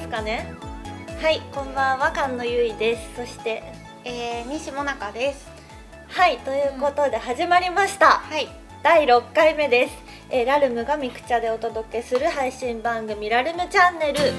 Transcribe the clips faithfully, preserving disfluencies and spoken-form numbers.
ますかね。はい、こんばんは、菅野ゆいです。そして、 えー、西もなかです。 はい、ということで始まりました。 はい、 だいろっかいめです。えー、ラルムがミクチャでお届けする配信番組ラルムチャンネル。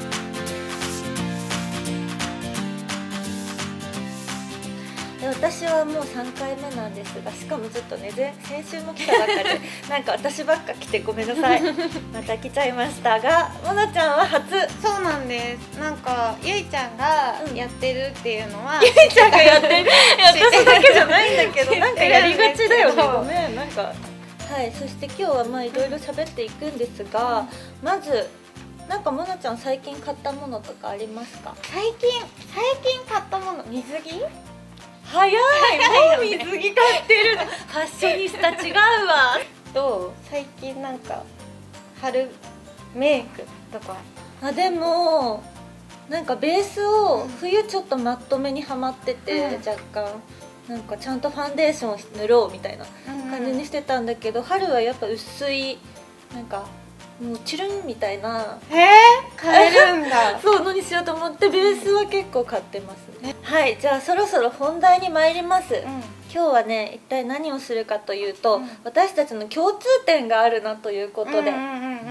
で私はもうさんかいめなんですが、しかもちょっとね、先週も来たばっかでなんか私ばっか来てごめんなさいまた来ちゃいましたが、もなちゃんは初。 そうなんです。なんかゆいちゃんがやってるっていうのは、うん、 ゆいちゃんがやってる私だけじゃないんだけどなんかやりがちだよね、ごめん。なんかはい、そして今日はまあいろいろ喋っていくんですが、まずなんかもなちゃん最近買ったものとかありますか？ 最近最近買ったもの、水着？ 早い、もう水着買ってるのファッショニスタ違うわどう？最近なんか春メイクとか。 あ、でもなんかベースを冬ちょっとマットめにはまってて、うん、若干なんかちゃんとファンデーション塗ろうみたいな感じにしてたんだけど、うん、春はやっぱ薄いなんかもうチュルンみたいな。 えー、買えるんだそうのにしようと思ってベースは結構買ってますね。はい、じゃあそろそろ本題に参ります、うん、今日はね一体何をするかというと、うん、私たちの共通点があるなということで、共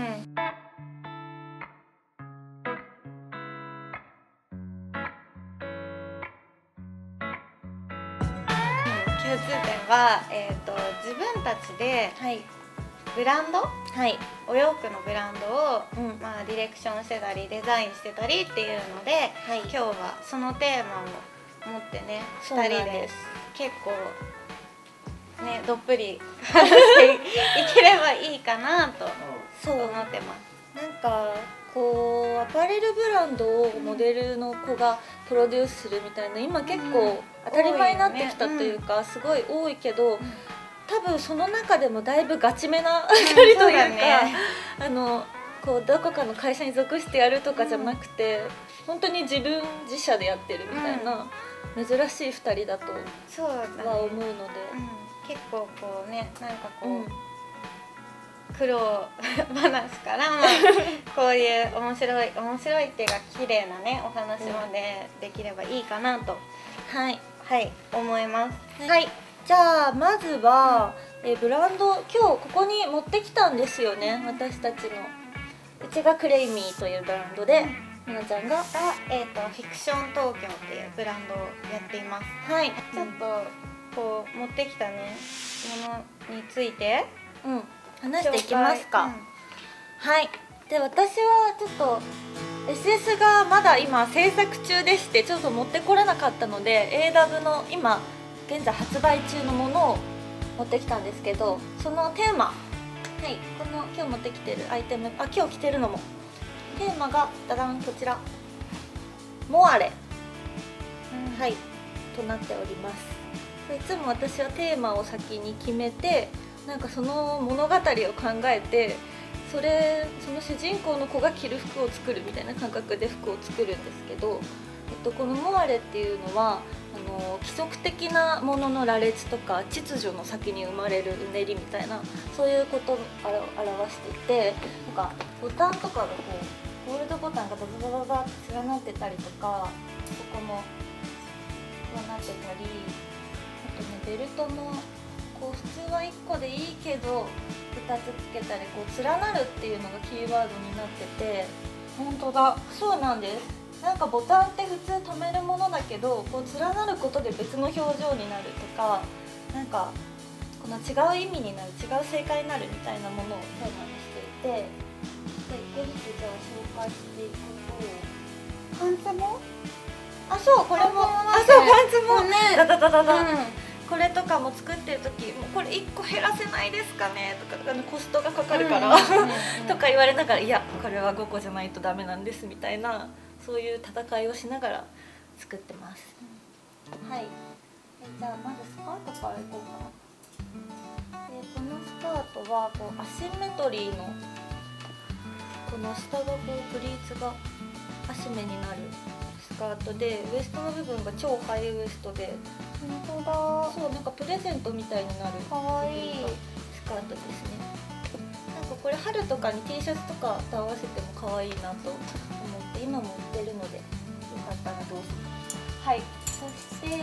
通点は、えーと、自分たちで、はい、ブランド、はい、お洋服のブランドを、うん、まあ、ディレクションしてたりデザインしてたりっていうので、はい、今日はそのテーマを持ってねふたりで結構ねどっぷり話していければいいかなと思ってます。 なんかこうアパレルブランドをモデルの子がプロデュースするみたいな今結構当たり前になってきたというか、すごい多いけど、多分その中でもだいぶガチめな距離というか、ね、あのこうどこかの会社に属してやるとかじゃなくて、うん、本当に自分自社でやってるみたいな、うん、珍しいふたりだとは思うので、うん、 結構こうねなんかこう、うん、苦労話から、まあ、こういう面白い面白いっていうか綺麗なねお話までできればいいかなと、 はい、 はい、思います。 はい、はい、じゃあまずは、うん、えブランド今日ここに持ってきたんですよね、うん、私たちのうちがクレイミーというブランドで、みなちゃんがが、 えーと、フィクション東京っていうブランドをやっています。はい、ちょっとこう持ってきたねものについて、 うん、話していきますか。うん、はい、で私はちょっと エスエス がまだ今制作中でしてちょっと持ってこれなかったので エーダブ の今現在発売中のものを持ってきたんですけど、そのテーマ、はい、この今日持ってきてるアイテム、あ、今日着てるのもテーマがダダンこちらモアレ、うん、はいとなっております。いつも私はテーマを先に決めてなんかその物語を考えてそれその主人公の子が着る服を作るみたいな感覚で服を作るんですけど、えっと、このモアレっていうのはあの規則的なものの羅列とか秩序の先に生まれるうねりみたいなそういうことを表していて、なんかボタンとかがこうゴールドボタンがダダダダダって連なってたりとか、ここも連なってたり、あとねベルトもこう普通はいっこでいいけどふたつつけたりこう連なるっていうのがキーワードになってて、本当だ、そうなんです。なんかボタンって普通止めるものだけどこう連なることで別の表情になるとか、なんかこの違う意味になる違う正解になるみたいなものをテーマにしていて、でいっこずつじゃあ紹介していくと、 パンツもあ、そうこれもあ、そうパンツもねダダダダダ、うん、これとかも作ってる時もうこれいっこ減らせないですかねとか、コストがかかるからとか言われながら、いやこれはごこじゃないとダメなんですみたいな、そういう戦いをしながら作ってます。うん、はい。じゃあまずスカートからいこうかな。でこのスカートはこうアシンメトリーのこの下がこうプリーツがアシメになるスカートで、ウエストの部分が超ハイウエストで、 本当だ、 そうなんかプレゼントみたいになるかわいいスカートですね。なこれ春とかに T シャツとかと合わせても可愛いなと思って今も売ってるのでよかったらどうぞ。はい、そして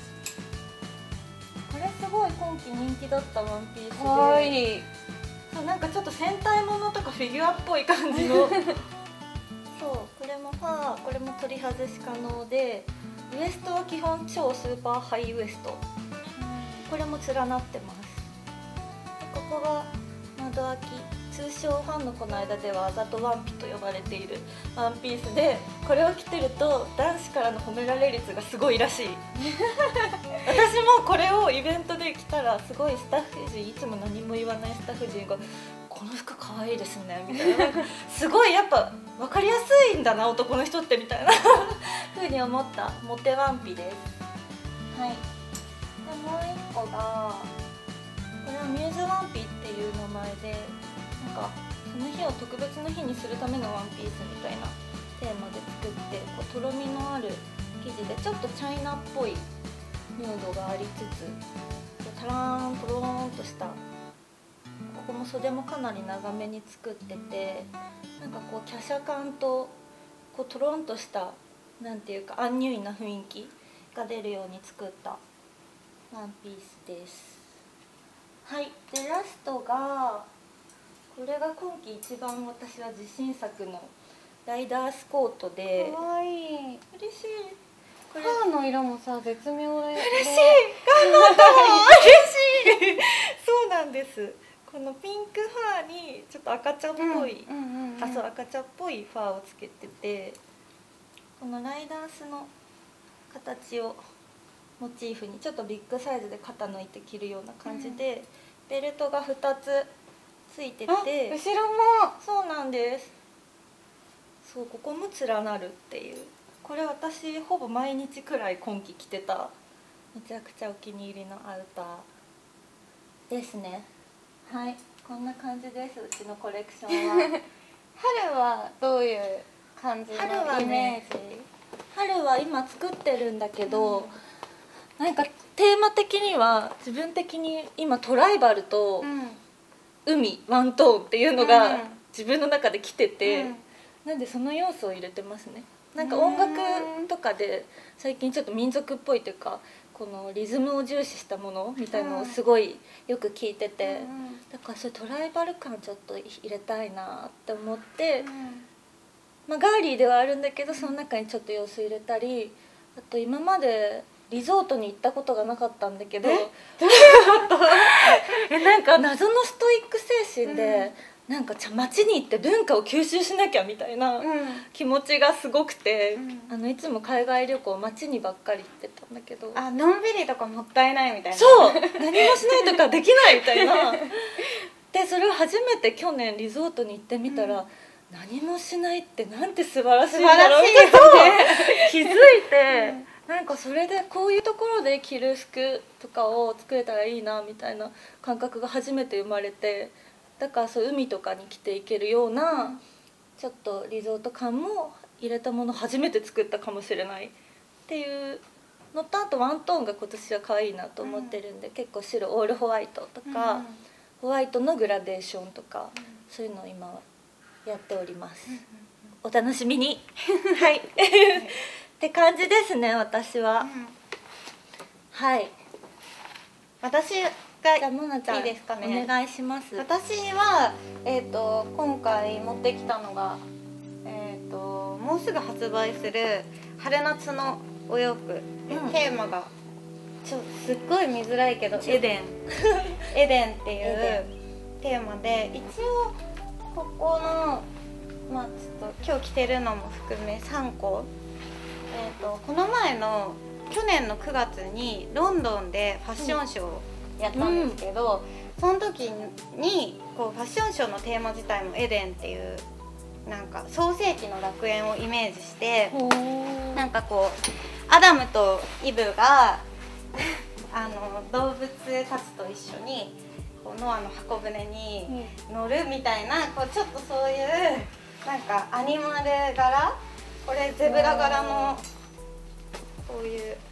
これすごい今季人気だったワンピースで、 かわいい。 そうなんかちょっと戦隊ものとかフィギュアっぽい感じのそうこれもファーこれも取り外し可能でウエストは基本超スーパーハイウエスト、これも連なってます。ここが窓開き、通称ファンの子の間ではあざとワンピと呼ばれているワンピースで、これを着てると男子からの褒められ率がすごいらしい私もこれをイベントで着たらすごいスタッフ陣いつも何も言わないスタッフ陣が「この服かわいいですね」みたいなすごいやっぱ分かりやすいんだな男の人ってみたいなふうに思ったモテワンピです。はい、でもう一個がこれはミューズワンピっていう名前でなんかその日を特別な日にするためのワンピースみたいなテーマで作ってこうとろみのある生地でちょっとチャイナっぽいヌードがありつつタラーンとろーんとしたここも袖もかなり長めに作っててなんかこう華奢感とこうとろんとしたなんていうかアンニュイな雰囲気が出るように作ったワンピースです。はい、でラストがこれが今季一番私は自信作のライダースコートでかわいい。 嬉しい。 これファーの色もさ絶妙で嬉しい。頑張った嬉しいそうなんです。このピンクファーにちょっと赤茶っぽい、あそう赤茶っぽいファーをつけててこのライダースの形をモチーフにちょっとビッグサイズで肩抜いて着るような感じで、うん、ベルトがふたつついてて後ろもそうなんです。そうここも連なるっていうこれ私ほぼ毎日くらい今季着てためちゃくちゃお気に入りのアウターですね。はいこんな感じですうちのコレクションは春はどういう感じのイメージ？ 春はね、春は今作ってるんだけど、うんなんかテーマ的には自分的に今トライバルと海、うん、ワントーンっていうのが自分の中で来てて、うん、なんでその要素を入れてますね。なんか音楽とかで最近ちょっと民族っぽいというかこのリズムを重視したものみたいのをすごいよく聞いてて、うん、だからそれトライバル感ちょっと入れたいなって思って、うんまあ、ガーリーではあるんだけどその中にちょっと要素入れたりあと今までリゾートに行ったことがなかったんだけどえどういうことえなんか謎のストイック精神で、うん、なんか街に行って文化を吸収しなきゃみたいな気持ちがすごくて、うん、あのいつも海外旅行街にばっかり行ってたんだけどあのんびりとかもったいないみたいなそう何もしないとかできないみたいなでそれを初めて去年リゾートに行ってみたら、うん何もしないってなんて素晴らしいんだろうって気づいて、うん、なんかそれでこういうところで着る服とかを作れたらいいなみたいな感覚が初めて生まれてだからそう海とかに着ていけるような、うん、ちょっとリゾート感も入れたもの初めて作ったかもしれないっていうのとあとワントーンが今年は可愛いなと思ってるんで、うん、結構白オールホワイトとか、うん、ホワイトのグラデーションとか、うん、そういうのを今はやっております、うんうんうん、お楽しみにはいって感じですね私は、うん、はい私がじゃあモナちゃんいいですかねお願いします。 私は、えー、と今回持ってきたのが、えー、ともうすぐ発売する春夏のお洋服、うん、テーマがちょすっごい見づらいけどエデンエデンっていうテーマで一応ここの、まあ、ちょっと今日着てるのも含めさんこ、えー、とこの前の去年のくがつにロンドンでファッションショーをやったんですけど、うん、その時にこうファッションショーのテーマ自体もエデンっていうなんか創世紀の楽園をイメージしてなんかこうアダムとイブがあの動物たちと一緒にノアの箱舟に乗るみたいな、こうちょっとそういうなんかアニマル柄これゼブラ柄のこういう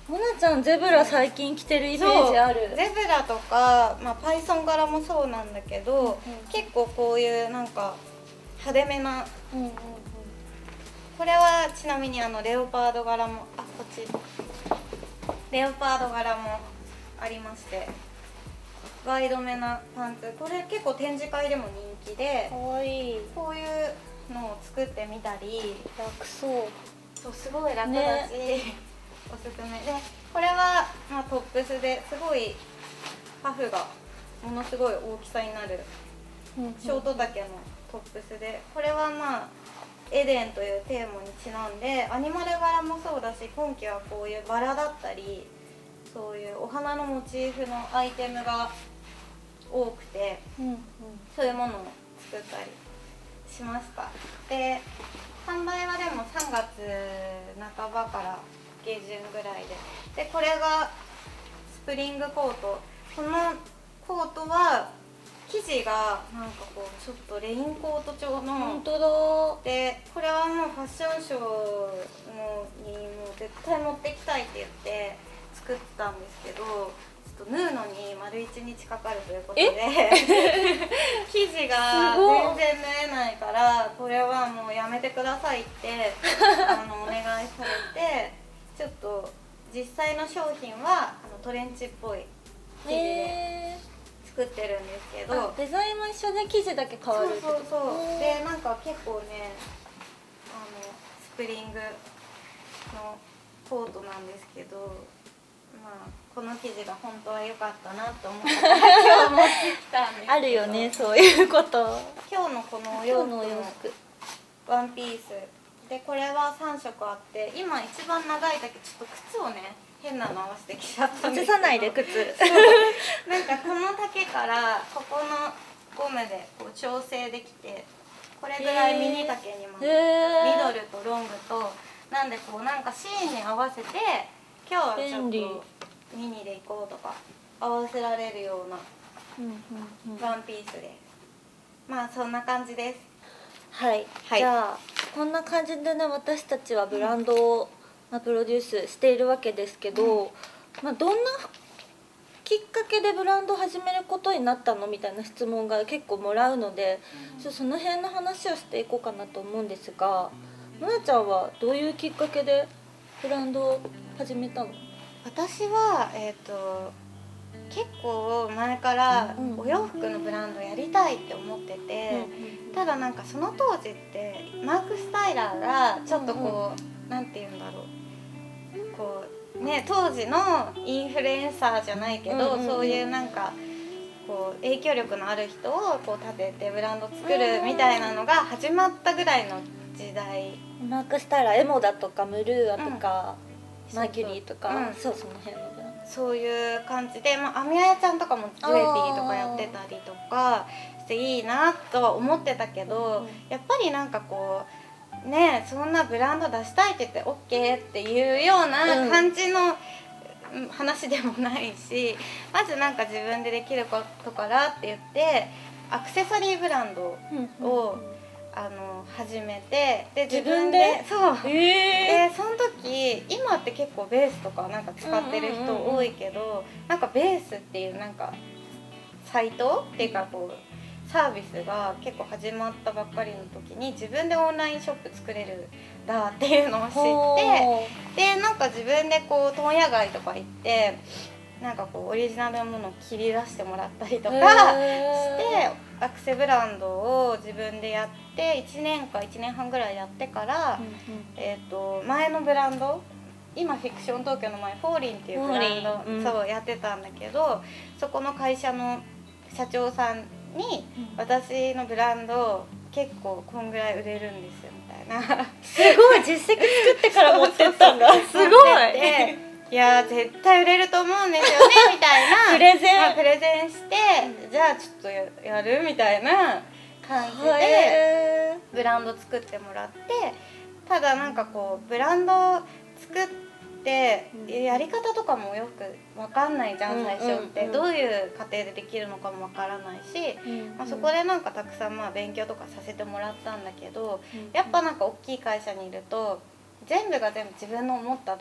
モナちゃんゼブラ最近着てるイメージある。 ゼブラとか、まあ、パイソン柄もそうなんだけど、うんうん、結構こういうなんか派手めな、うんうんうん、これはちなみにあのレオパード柄もあこっちレオパード柄もありまして、ワイドめなパンツ、これ結構展示会でも人気で、 かわいい。 こういうのを作ってみたり、 楽そう。 そうすごい楽だし、ね、おすすめで、これは、まあ、トップスですごいパフがものすごい大きさになるショート丈のトップスで、これはまあエデンというテーマにちなんでアニマル柄もそうだし、今季はこういうバラだったりそういうお花のモチーフのアイテムが多くて、うんうん、そういうものを作ったりしました。で販売はでもさんがつなかばから下旬ぐらいで、でこれがスプリングコート。このコートは生地がなんかこうちょっとレインコート調の、 本当だ。 でこれはもうファッションショーのにもう絶対持ってきたいって言って作ってたんですけど、ちょっと縫うのに丸いちにちかかるということで生地が全然縫えないから、これはもうやめてくださいってあのお願いされて、ちょっと実際の商品はあのトレンチっぽい生地で作ってるんですけど、 デザインも一緒で生地だけ変わる。 そうそうそう。でなんか結構ね、あのスプリングのコートなんですけど、まあこの生地が本当は良かったなと思って今日持ってきたんですけどあるよね、そういうこと。 今日のこのお洋服のワンピースで、これはさんしょくあって、今一番長いだけちょっと靴をね変なの合わせてきちゃったんですけど、 落ちさないで靴なんかこの丈からここのゴムでこう調整できて、これぐらいミニ丈にもミドルとロングとなんで、こうなんかシーンに合わせて今日はちょっとミニでいこうとか合わせられるようなワンピースです。まあそんな感じです。 はい、はい、じゃあこんな感じでね、私たちはブランドを、うんまあ、プロデュースしているわけですけど、うんまあ、どんなきっかけでブランドを始めることになったのみたいな質問が結構もらうので、うん、ちょっとその辺の話をしていこうかなと思うんですが、もなちゃんはどういうきっかけでブランドを始めたの？ 私は、えーと、結構前からお洋服のブランドやりたいって思ってて、うん、ただなんかその当時ってマークスタイラーがちょっとこう、うんうん、なんて言うんだろう、こうね、当時のインフルエンサーじゃないけど、うんうんうん、そういうなんかこう影響力のある人をこう立ててブランド作るみたいなのが始まったぐらいの時代。 マークスタイラー、エモダとかムルーアとか、うん、マーキュリーとか、うん、そうその辺のそういう感じで、まあ、アミヤヤちゃんとかもジュエティーとかやってたりとかしていいなとは思ってたけど、うん、やっぱりなんかこうね、そんなブランド出したいって言って オーケー っていうような感じの話でもないし、まずなんか自分でできることからって言ってアクセサリーブランドを、うんあの始めて、で自分でそう、えー、でその時今って結構ベースとかなんか使ってる人多いけど、うんうんうん、なんかベースっていうなんかサイトっていうかこうサービスが結構始まったばっかりの時に自分でオンラインショップ作れるんだっていうのを知って、でなんか自分でこう問屋街とか行ってなんかこうオリジナルのものを切り出してもらったりとかしてアクセブランドを自分でやっていちねんかいちねんはんぐらいやってから、うんうんえー、と前のブランド、今フィクション東京の前フォーリンっていうブランド、うん、そうやってたんだけど、そこの会社の社長さんに私のブランド結構こんぐらい売れるんですよみたいなすごい実績作ってから持ってったんだすごいいや絶対売れると思うんですよねみたいなプレゼン、 まあ、プレゼンして、うん、じゃあちょっと や, やるみたいな感じでブランド作ってもらって、ただなんかこうブランド作ってやり方とかもよく分かんないじゃん最初って、どういう過程でできるのかも分からないし、まあ、そこでなんかたくさんまあ勉強とかさせてもらったんだけど、やっぱなんか大きい会社にいると全部が全部自分の思ったと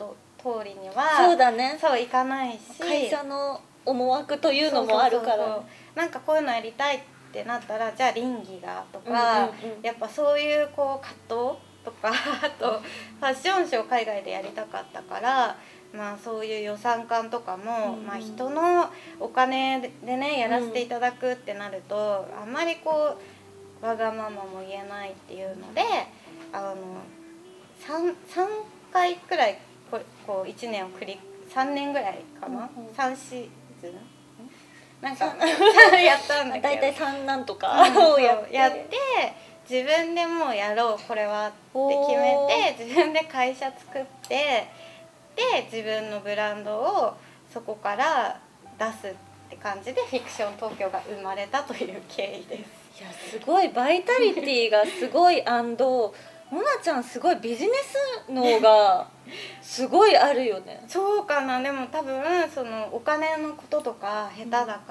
通りにはそうだね、 そういかないし、 会社の思惑というのもあるから、 そうそうそうそう、なんかこういうのやりたいってなったらじゃあ倫理がとか、 うんうんうん、 やっぱそういうこう葛藤とかあとファッションショー海外でやりたかったから、まあ、そういう予算感とかも、うん、まあ、人のお金でねやらせていただくってなると、うん、あんまりこうわがままも言えないっていうので、あの 3, 3回くらいここういちねんを繰りさんねんぐらいかな、うんうん、さんシーズンなんかやったんだけど大体さんなんとかをやってやって自分でもうやろうこれはって決めて自分で会社作ってで自分のブランドをそこから出すって感じでフィクション東京が生まれたという経緯です。 いやすごいバイタリティがすごいモナちゃんすごいビジネス脳がすごいあるよねそうかな。でも多分そのお金のこととか下手だから、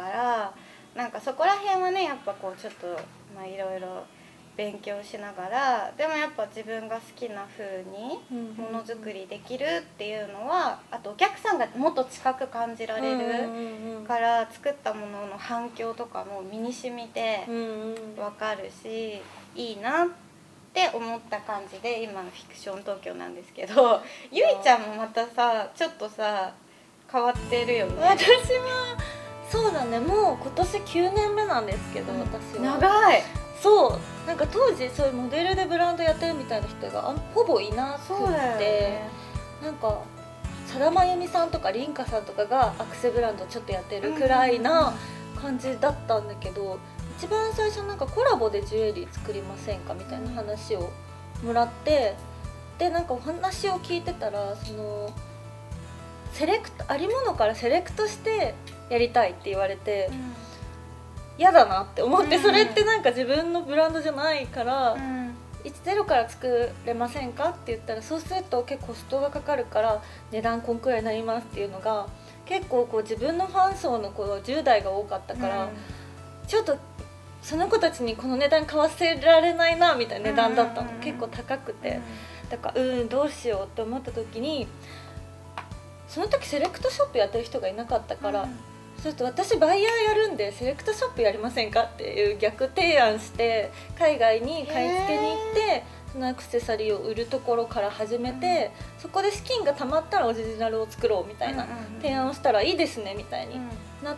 うん、なんかそこら辺はねやっぱこうちょっとまあいろいろ勉強しながらでもやっぱ自分が好きな風にものづくりできるっていうのはあとお客さんがもっと近く感じられるから作ったものの反響とかも身に染みて分かるしいいなって思った感じで今のフィクション東京なんですけどゆいちゃんもまたさちょっとさ変わってるよね。 私はそうだねもう今年きゅうねんめなんですけど、うん、私は長い。 そうなんか当時そういうモデルでブランドやってるみたいな人がほぼいなくて、ね、なんか佐田真由美さんとか凛花さんとかがアクセブランドちょっとやってるくらいな感じだったんだけど、一番最初なんかコラボでジュエリー作りませんかみたいな話をもらってでなんかお話を聞いてたらそのセレクトありものからセレクトしてやりたいって言われて。うん嫌だなって思って、うん、それってなんか自分のブランドじゃないから、うん、ゼロから作れませんかって言ったらそうすると結構コストがかかるから値段こんくらいになりますっていうのが結構こう自分のファン層のこうじゅう代が多かったから、うん、ちょっとその子たちにこの値段買わせられないなみたいな値段だったの、うん、結構高くて、うん、だからうんどうしようって思った時にその時セレクトショップやってる人がいなかったから、うんそうすると私バイヤーやるんでセレクトショップやりませんかっていう逆提案して海外に買い付けに行ってそのアクセサリーを売るところから始めて、うん、そこで資金が貯まったらオリジナルを作ろうみたいな提案をしたらいいですねみたいになって、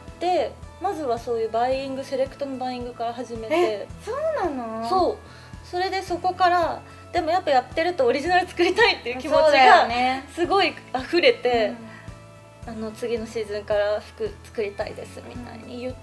うん、まずはそういうバイイングセレクトのバイイングから始めてえそうなの？ そうそれでそこからでもやっぱやってるとオリジナル作りたいっていう気持ちがすごい溢れて、うん、あの次のシーズンから服作りたいですみたいに言って、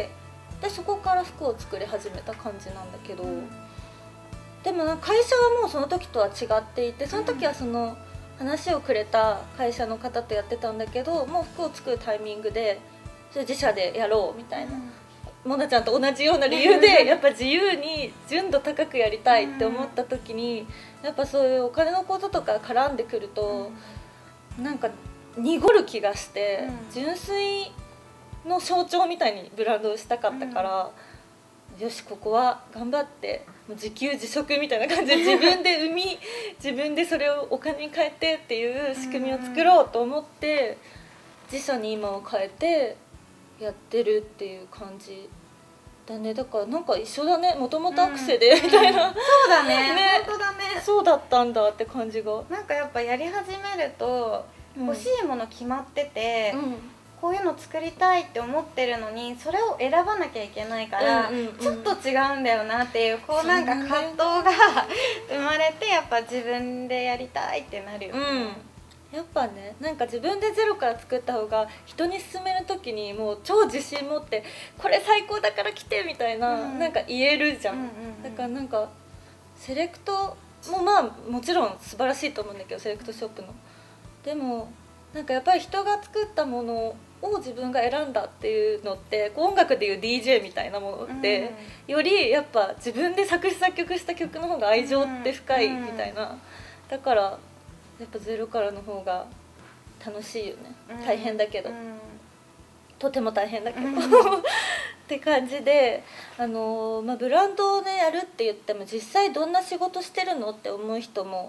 うん、でそこから服を作り始めた感じなんだけど、うん、でも会社はもうその時とは違っていてその時はその話をくれた会社の方とやってたんだけどもう服を作るタイミングでそれ自社でやろうみたいな、うん、モナちゃんと同じような理由でやっぱ自由に純度高くやりたいって思った時にやっぱそういうお金のこととか絡んでくるとなんか濁る気がして、うん、純粋の象徴みたいにブランドをしたかったから、うん、よしここは頑張ってもう自給自足みたいな感じで自分で生み自分でそれをお金に変えてっていう仕組みを作ろうと思って自社に今を変えてやってるっていう感じだね。だからなんか一緒だねもともとアクセで、うん、みたいな、 うん、そうだねね本当だねそうだったんだって感じがなんかやっぱやり始めると欲しいもの決まってて、うん、こういうの作りたいって思ってるのにそれを選ばなきゃいけないから、うんうんうん、ちょっと違うんだよなっていうこうなんか葛藤が生まれてやっぱ自分でやりたいってなるよね、 うん、やっぱねなんか自分でゼロから作った方が人に勧める時にもう超自信持ってこれ最高だから来てみたいな、うん、なんか言えるじゃん、うんうんうん、だからなんかセレクトもまあもちろん素晴らしいと思うんだけどセレクトショップのでもなんかやっぱり人が作ったものを自分が選んだっていうのって音楽でいう ディージェー みたいなものって、うん、よりやっぱ自分で作詞作曲した曲の方が愛情って深いみたいな、うん、だからやっぱゼロからの方が楽しいよね、うん、大変だけど、うん、とても大変だけど、うん、って感じで、あのーまあ、ブランドをねやるって言っても実際どんな仕事してるのって思う人も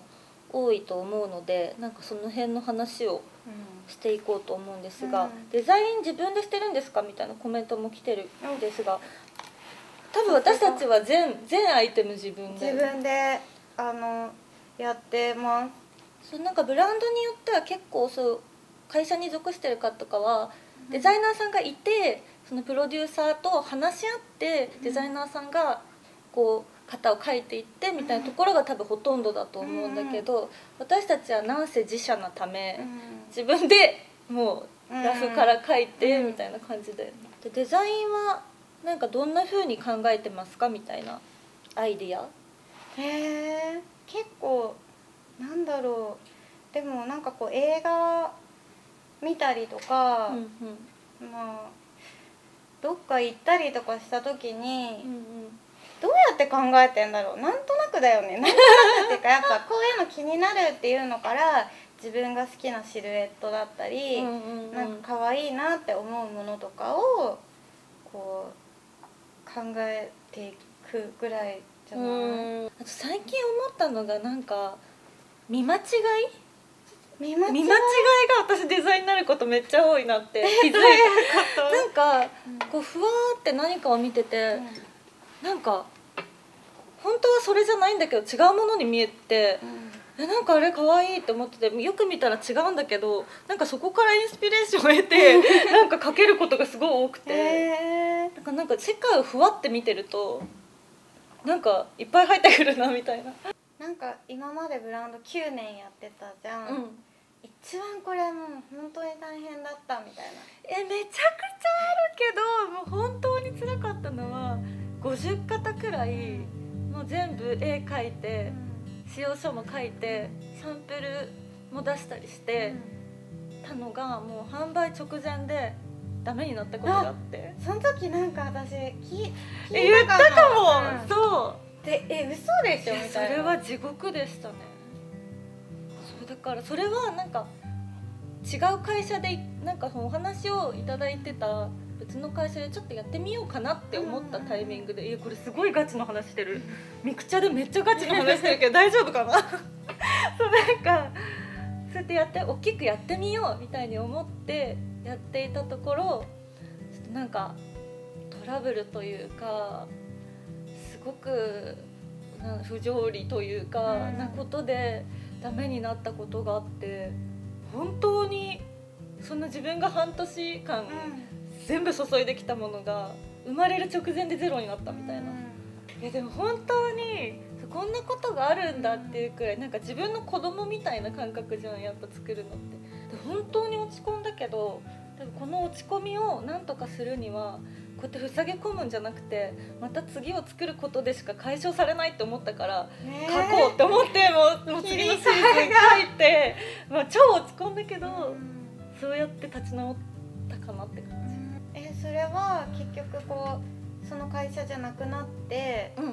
多いと思うので、なんかその辺の話をしていこうと思うんですが、 うん、 デザイン自分でしてるんですかみたいなコメントも来てるんですが、多分私たちは全全アイテム自分で自分であのやってます。 そう、なんかブランドによっては結構そう会社に属してる方とかはデザイナーさんがいて、そのプロデューサーと話し合ってデザイナーさんがこう型を描いていってみたいなところが多分ほとんどだと思うんだけど、私たちはなんせ自社なため自分でもうラフから描いてみたいな感じで、でデザインはなんかどんな風に考えてますかみたいなアイディア。 へえ、結構なんだろう、でもなんかこう映画見たりとか、 うんうん、 まあどっか行ったりとかした時に、 うんうん、 どうやって考えてんだろう、なんとなくだよね、なんとなくっていうかやっぱこういうの気になるっていうのから自分が好きなシルエットだったり、 うんうんうん、 なんか可愛いなって思うものとかをこう考えていくぐらいじゃない？ うん、あと最近思ったのがなんか見間違い見間違い見間違いが私デザインになることめっちゃ多いなって気づいた。なんかこうふわーって何かを見てて、うん、なんか本当はそれじゃないんだけど違うものに見えて、うん、えなんかあれ可愛いって思ってて、よく見たら違うんだけど、なんかそこからインスピレーションを得てなんか描けることがすごい多くて、えー、なんかなんか世界をふわって見てるとなんかいっぱい入ってくるなみたいな。 なんか今までブランドきゅうねんやってたじゃん、うん、一番これもう本当に大変だったみたいな。 えめちゃくちゃあるけど、もう本当に辛かったのはごじゅっ型くらいもう全部絵描いて、うん、仕様書も書いてサンプルも出したりしてたのが、もう販売直前でダメになったことがあって、 その時なんか私聞言ったかも、うん、そうでえ嘘でしょみたいな。 それは地獄でしたね。そうだからそれはなんか違う会社でなんかそのお話をいただいてた別の会社でちょっとやってみようかなって思ったタイミングで、いやこれすごいガチの話してる、ミクチャでめっちゃガチの話してるけど大丈夫かなそうなんかそうやってやって大きくやってみようみたいに思ってやっていたところ、ちょっとなんかトラブルというかすごく不条理というか、うん、なことでダメになったことがあって、本当にそんな自分が半年間、うん、全部注いできたものが生まれる直前でゼロになったみたいな、うん、いやでも本当にこんなことがあるんだっていうくらい、なんか自分の子供みたいな感覚じゃん、やっぱ作るのって。で本当に落ち込んだけど、多分この落ち込みをなんとかするにはこうやって塞げ込むんじゃなくて、また次を作ることでしか解消されないって思ったから、えー、書こうって思ってもう、もう次のシーズン書いて、まあ、超落ち込んだけど、うん、そうやって立ち直ったかなって感じ、うん、 えそれは結局こうその会社じゃなくなって、うん、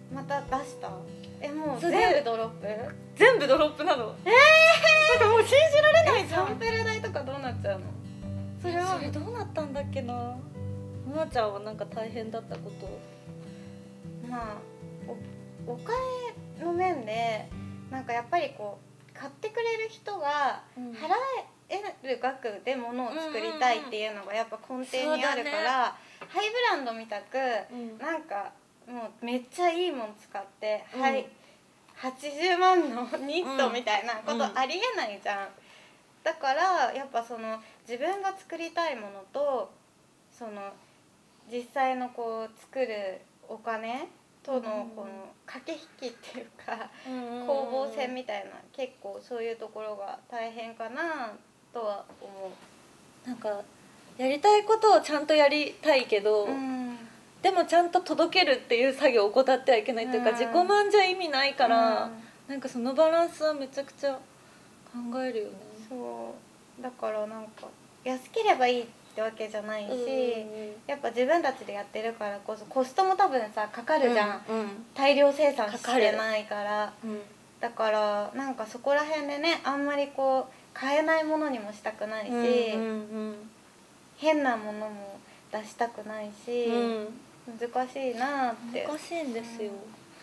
また出した？えもう全部ドロップ？ 全部ドロップなの。えー、なんかもう信じられないじゃん。 サンプル代とかどうなっちゃうの？ それはそれどうなったんだっけな。もなちゃんはなんか大変だったこと？ まあ お, お金の面でなんかやっぱりこう買ってくれる人が払える額で物を作りたいっていうのがやっぱ根底にあるから、うんうんうんね、ハイブランドみたく、うん、なんかもうめっちゃいいもん使って、うん、はいはちじゅうまんのニットみたいなことありえないじゃん、うんうん、だからやっぱその自分が作りたいものとその実際のこう作るお金とのこの駆け引きっていうか、うんうん、攻防戦みたいな、結構そういうところが大変かなとは思う。 なんかやりたいことをちゃんとやりたいけど、うん、でもちゃんと届けるっていう作業を怠ってはいけないというか、うん、自己満じゃ意味ないから、うん、なんかそのバランスはめちゃくちゃ考えるよね。 そうだからなんか安ければいいってわけじゃないし、うん、やっぱ自分たちでやってるからこそコストも多分さかかるじゃん、うんうん、大量生産してないから、うん、だからなんかそこら辺でね、あんまりこう買えないものにもしたくないし、うんうんうん、変なものも出したくないし、うん、難しいなって。 難しいんですよ、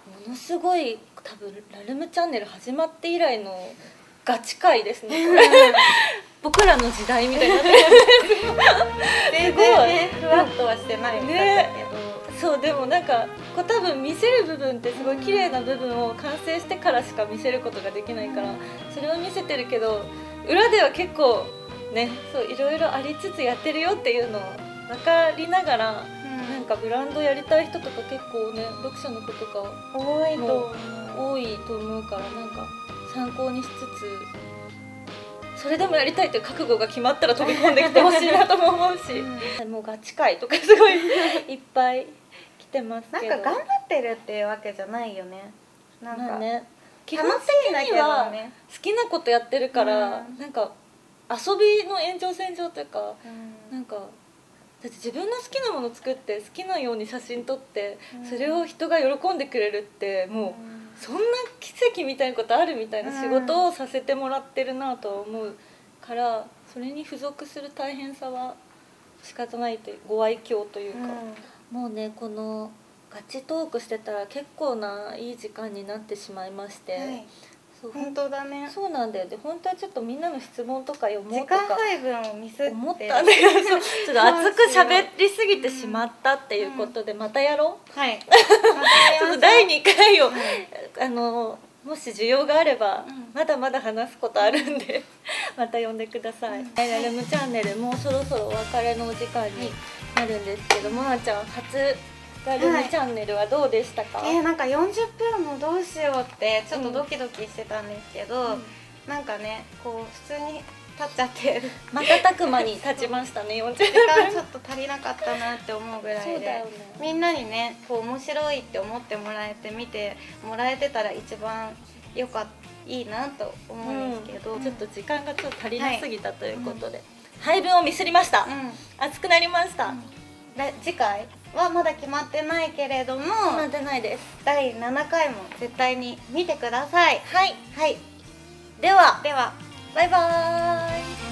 ものすごい多分ラルムチャンネル始まって以来のガチ回ですね僕らの時代みたいになってる全然ねふわっとはしてないみたいだけど、ね、 そうでもなんかこう多分見せる部分ってすごい綺麗な部分を完成してからしか見せることができないからそれを見せてるけど裏では結構ねそういろいろありつつやってるよっていうのを分かりながら、うん、なんかブランドやりたい人とか結構ね読者の子とか多いと多いと思うからなんか参考にしつつそれでもやりたいという覚悟が決まったら飛び込んできてほしいなとも思うし、うん、もうガチ会とかすごいいっぱい来てますけどなんか頑張ってるっていうわけじゃないよねなんか、まあね、 基本的には好きなことやってるから、うん、なんか遊びの延長線上というか、うん、なんかだって自分の好きなもの作って好きなように写真撮ってそれを人が喜んでくれるってもうそんな奇跡みたいなことあるみたいな仕事をさせてもらってるなとは思うからそれに付属する大変さは仕方ないというご愛嬌というか、うん、もうねこのガチトークしてたら結構ないい時間になってしまいまして、はい、 そう本当だねそうなんだよで本当はちょっとみんなの質問とか読もうとか時間配分をミスって思ったんだけどちょっと熱く喋りすぎてしまったっていうことでまたやろう、 うん、はいちょっとだいにかいを、はい、あのもし需要があれば、うん、まだまだ話すことあるんでまた呼んでください、うん、ラルムチャンネルもうそろそろお別れのお時間になるんですけど、まなちゃん初ラルムチャンネルはどうでしたか？ はい、えー、なんかよんじゅっぷんもどうしようってちょっとドキドキしてたんですけど、うん、なんかねこう普通に立っちゃって瞬く間に経ちましたねよんじゅっぷん時間ちょっと足りなかったなって思うぐらいで、ね、みんなにねこう面白いって思ってもらえて見てもらえてたら一番よかったいいなと思うんですけど、 うん、ちょっと時間がちょっと足りなすぎたということで、はい、配分をミスりました、うん、熱くなりました、うん、 次回はまだ決まってないけれども決まってないですだいななかいも絶対に見てくださいはい、 はい、 ではではバイバーイ。